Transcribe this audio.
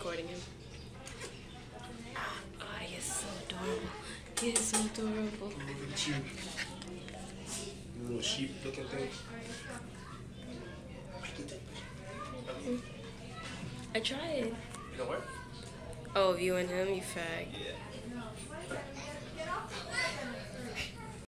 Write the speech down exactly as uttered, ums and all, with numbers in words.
recording him. Ah, oh, he is so adorable. He is so adorable. Look at you. You little sheep looking thing. I tried. You know what? Oh, you and him, you fag. Yeah.